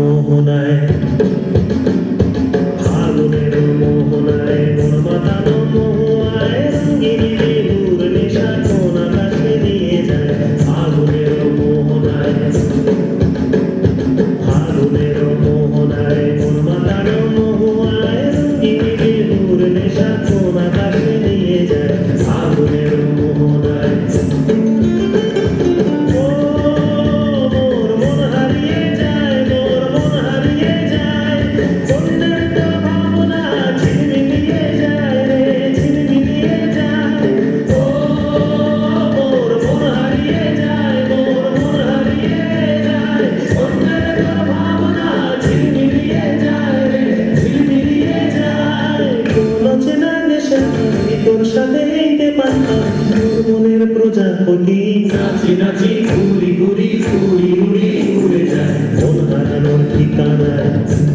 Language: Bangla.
মোহনায় ফাগুনের মোহনায় মন মাতানো মহুয়ায় রঙিনী নূর নেশা কোন আকাশে নিয়ে যায় ফাগুনের মোহনায় ফাগুনের মোহনায় মন মাতানো মহুয়ায় রঙিনী নূর নেশা কোন আকাশে নিয়ে যায় ফাগুনের মোহনায় মনের প্রজাপতি নাচি নাচি ঘুরি ঘুরি উড়ি উড়ি উড়ে যায় মন হারানোর ঠিকানায়